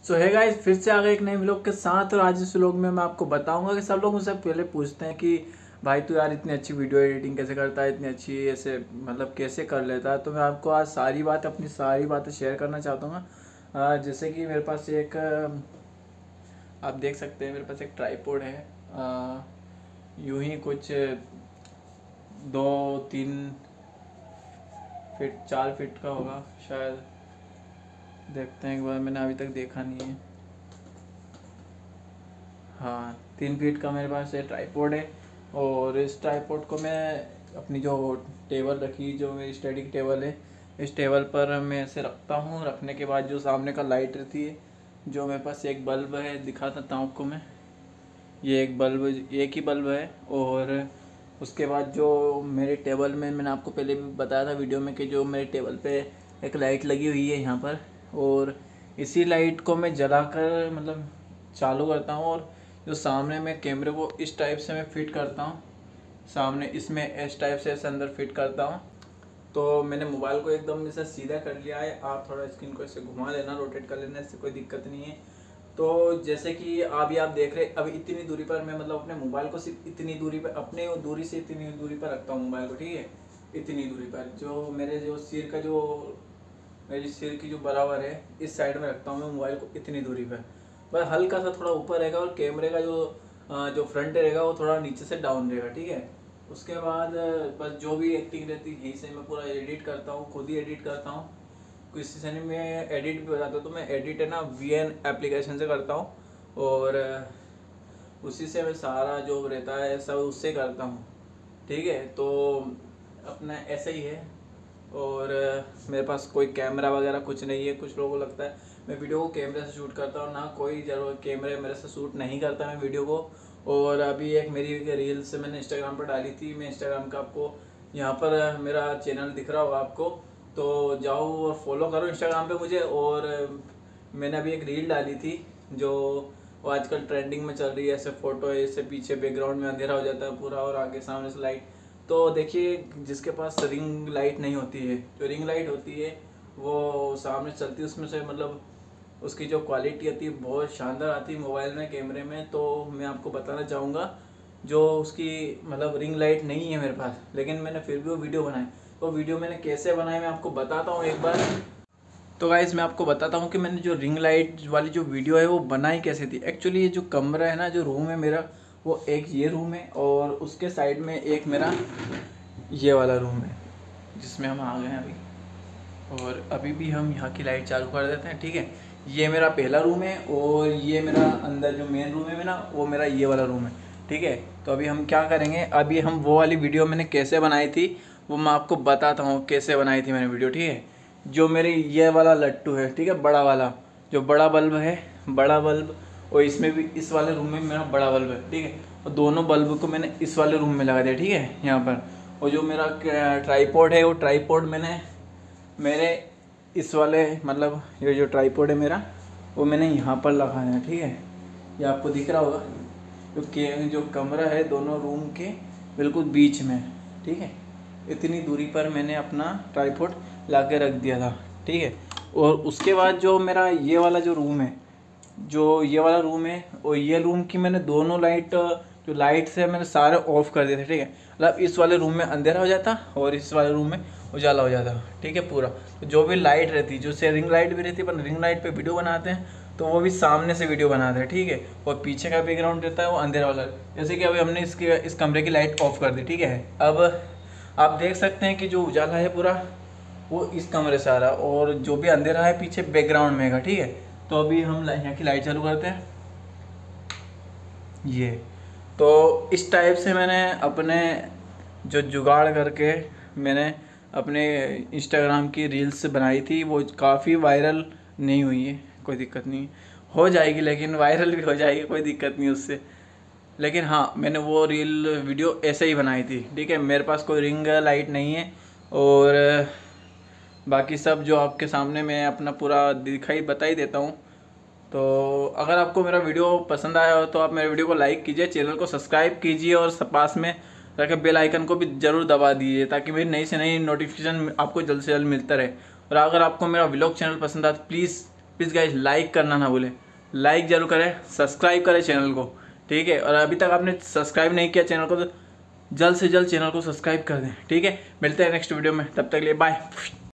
सो है गाइस, फिर से आ गए एक नए व्लॉग के साथ। और आज इस व्लॉग में मैं आपको बताऊंगा कि सब लोग मुझसे पहले पूछते हैं कि भाई तू यार इतनी अच्छी वीडियो एडिटिंग कैसे करता है, इतनी अच्छी ऐसे मतलब कैसे कर लेता है। तो मैं आपको आज अपनी सारी बातें शेयर करना चाहता हूँ। जैसे कि मेरे पास एक आप देख सकते हैं, मेरे पास एक ट्राइपॉड है। यूं ही कुछ 2-3 फीट 4 फीट का होगा शायद, देखते हैं एक बार, मैंने अभी तक देखा नहीं है। हाँ, 3 फीट का मेरे पास ये ट्राइपॉड है। और इस ट्राइपॉड को मैं अपनी जो टेबल रखी, जो मेरी स्टडी की टेबल है, इस टेबल पर मैं ऐसे रखता हूँ। रखने के बाद जो सामने का लाइट रहती है, जो मेरे पास एक बल्ब है, दिखा देता हूँ आपको मैं। ये एक ही बल्ब है। और उसके बाद जो मेरे टेबल में, मैंने आपको पहले भी बताया था वीडियो में कि जो मेरे टेबल पे एक लाइट लगी हुई है यहाँ पर, और इसी लाइट को मैं जलाकर मतलब चालू करता हूँ। और जो सामने मैं कैमरे को इस टाइप से मैं फिट करता हूँ, सामने इसमें इस टाइप से ऐसे अंदर फिट करता हूँ। तो मैंने मोबाइल को एकदम ऐसे सीधा कर लिया है। आप थोड़ा स्क्रीन को ऐसे घुमा लेना, रोटेट कर लेना, इससे कोई दिक्कत नहीं है। तो जैसे कि अभी आप देख रहे, अभी इतनी दूरी पर मैं मतलब अपने मोबाइल को सिर्फ इतनी दूरी पर, अपने दूरी से इतनी दूरी पर रखता हूँ मोबाइल को, ठीक है। इतनी दूरी पर जो मेरे जो सिर का जो मेरी सिर की जो बराबर है, इस साइड में रखता हूँ मैं मोबाइल को, इतनी दूरी पर। बस हल्का सा थोड़ा ऊपर रहेगा, और कैमरे का जो फ्रंट रहेगा वो थोड़ा नीचे से डाउन रहेगा, ठीक है। उसके बाद बस जो भी एक्टिंग रहती है यहीं से मैं पूरा एडिट करता हूँ, खुद ही एडिट करता हूँ। किसी से नहीं मैं एडिट भी बताता हूँ, तो मैं एडिट है ना VN एप्लीकेशन से करता हूँ। और उसी से मैं सारा जो रहता है सब उससे करता हूँ, ठीक है। तो अपना ऐसा ही है। और मेरे पास कोई कैमरा वगैरह कुछ नहीं है। कुछ लोगों को लगता है मैं वीडियो को कैमरे से शूट करता हूँ, ना कोई जरूर कैमरे मेरे से शूट नहीं करता मैं वीडियो को। और अभी एक मेरी रील्स मैंने इंस्टाग्राम पर डाली थी। मैं इंस्टाग्राम का आपको यहाँ पर मेरा चैनल दिख रहा होगा आपको, तो जाओ और फॉलो करो इंस्टाग्राम पे मुझे। और मैंने अभी एक रील डाली थी जो वो आजकल ट्रेंडिंग में चल रही है। ऐसे फ़ोटो है, इससे पीछे बैकग्राउंड में अंधेरा हो जाता है पूरा, और आगे सामने से लाइट। तो देखिए, जिसके पास रिंग लाइट नहीं होती है, जो रिंग लाइट होती है वो सामने चलती है, उसमें से मतलब उसकी जो क्वालिटी आती है बहुत शानदार आती है मोबाइल में, कैमरे में। तो मैं आपको बताना चाहूँगा, जो उसकी मतलब रिंग लाइट नहीं है मेरे पास, लेकिन मैंने फिर भी वो वीडियो बनाई। तो वीडियो मैंने कैसे बनाई मैं आपको बताता हूँ एक बार। तो गाइस, मैं आपको बताता हूँ कि मैंने जो रिंग लाइट वाली जो वीडियो है वो बनाई कैसे थी। एक्चुअली ये जो कमरा है ना, जो रूम है मेरा, वो एक ये रूम है, और उसके साइड में एक मेरा ये वाला रूम है जिसमें हम आ गए हैं अभी। और अभी भी हम यहाँ की लाइट चालू कर देते हैं, ठीक है। ये मेरा पहला रूम है, और ये मेरा अंदर जो मेन रूम है ना, वो मेरा ये वाला रूम है, ठीक है। तो अभी हम क्या करेंगे, अभी हम वो वाली वीडियो मैंने कैसे बनाई थी वो मैं आपको बताता हूँ कैसे बनाई थी मैंने वीडियो, ठीक है। जो मेरी ये वाला लट्टू है, ठीक है, बड़ा वाला जो बड़ा बल्ब है, बड़ा बल्ब, और इसमें भी इस वाले रूम में मेरा बड़ा बल्ब है, ठीक है। और दोनों बल्ब को मैंने इस वाले रूम में लगा दिया, ठीक है, यहाँ पर। और जो मेरा ट्राइपॉड है, वो ट्राइपॉड मैंने मेरे इस वाले मतलब ये जो ट्राइपॉड है मेरा, वो मैंने यहाँ पर लगाया है, ठीक है। ये आपको दिख रहा होगा, जो कमरा है दोनों रूम के बिल्कुल बीच में, ठीक है। इतनी दूरी पर मैंने अपना ट्राइपॉड ला के रख दिया था, ठीक है। और उसके बाद जो मेरा ये वाला जो रूम है, जो ये वाला रूम है, और ये रूम की मैंने दोनों लाइट, जो लाइट्स है मैंने सारे ऑफ कर दिए थे, ठीक है। मतलब इस वाले रूम में अंधेरा हो जाता और इस वाले रूम में उजाला हो जाता, ठीक है, पूरा। तो जो भी लाइट रहती, जो से रिंग लाइट भी रहती, पर रिंग लाइट पे वीडियो बनाते हैं तो वो भी सामने से वीडियो बनाते हैं, ठीक है। और पीछे का बैकग्राउंड रहता है वो अंधेरा वाला। जैसे कि अभी हमने इस कमरे की लाइट ऑफ कर दी, ठीक है। अब आप देख सकते हैं कि जो उजाला है पूरा वो इस कमरे से आ रहा है, और जो भी अंधेरा है पीछे बैकग्राउंड में है, ठीक है। तो अभी हम यहाँ की लाइट चालू करते हैं। ये तो इस टाइप से मैंने अपने जो जुगाड़ करके मैंने अपने इंस्टाग्राम की रील्स बनाई थी। वो काफ़ी वायरल नहीं हुई है, कोई दिक्कत नहीं, हो जाएगी, लेकिन वायरल भी हो जाएगी, कोई दिक्कत नहीं उससे। लेकिन हाँ, मैंने वो वीडियो ऐसे ही बनाई थी, ठीक है। मेरे पास कोई रिंग लाइट नहीं है, और बाकी सब जो आपके सामने मैं अपना पूरा बता ही देता हूँ। तो अगर आपको मेरा वीडियो पसंद आया हो तो आप मेरे वीडियो को लाइक कीजिए, चैनल को सब्सक्राइब कीजिए, और पास में रखे बेल आइकन को भी ज़रूर दबा दीजिए, ताकि मेरी नई से नई नोटिफिकेशन आपको जल्द से जल्द मिलता रहे। और अगर आपको मेरा व्लॉग चैनल पसंद आए तो प्लीज़ प्लीज़ गाइस लाइक करना ना भूलें, लाइक जरूर करें, सब्सक्राइब करें चैनल को, ठीक है। और अभी तक आपने सब्सक्राइब नहीं किया चैनल को तो जल्द से जल्द चैनल को सब्सक्राइब कर दें, ठीक है। मिलते हैं नेक्स्ट वीडियो में, तब तक के लिए बाय।